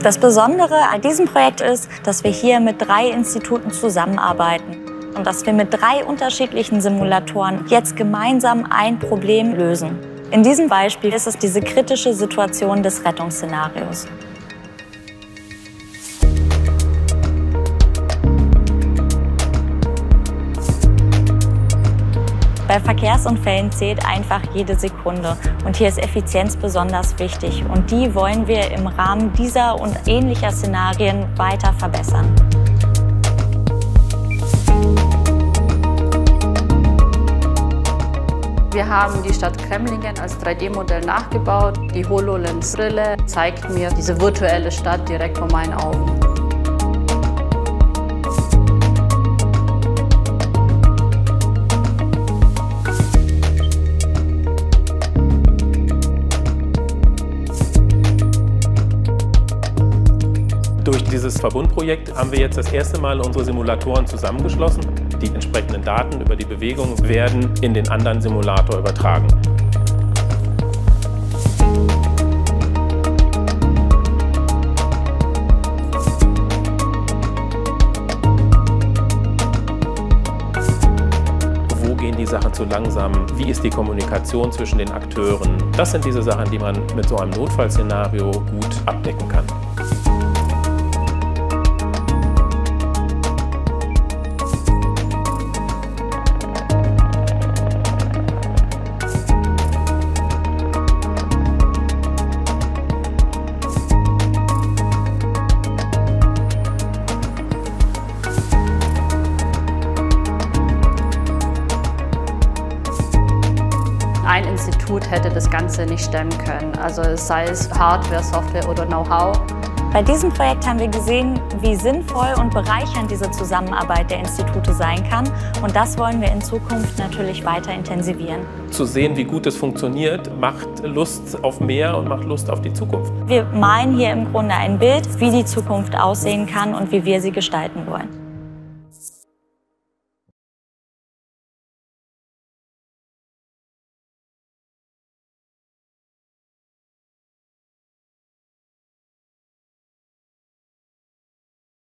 Das Besondere an diesem Projekt ist, dass wir hier mit 3 Instituten zusammenarbeiten und dass wir mit 3 unterschiedlichen Simulatoren jetzt gemeinsam ein Problem lösen. In diesem Beispiel ist es diese kritische Situation des Rettungsszenarios. Bei Verkehrsunfällen zählt einfach jede Sekunde und hier ist Effizienz besonders wichtig und die wollen wir im Rahmen dieser und ähnlicher Szenarien weiter verbessern. Wir haben die Stadt Cremlingen als 3D-Modell nachgebaut. Die HoloLens-Brille zeigt mir diese virtuelle Stadt direkt vor meinen Augen. Durch dieses Verbundprojekt haben wir jetzt das erste Mal unsere Simulatoren zusammengeschlossen. Die entsprechenden Daten über die Bewegung werden in den anderen Simulator übertragen. Wo gehen die Sachen zu langsam? Wie ist die Kommunikation zwischen den Akteuren? Das sind diese Sachen, die man mit so einem Notfallszenario gut abdecken kann. Ein Institut hätte das Ganze nicht stemmen können, also sei es Hardware, Software oder Know-how. Bei diesem Projekt haben wir gesehen, wie sinnvoll und bereichernd diese Zusammenarbeit der Institute sein kann und das wollen wir in Zukunft natürlich weiter intensivieren. Zu sehen, wie gut es funktioniert, macht Lust auf mehr und macht Lust auf die Zukunft. Wir malen hier im Grunde ein Bild, wie die Zukunft aussehen kann und wie wir sie gestalten wollen.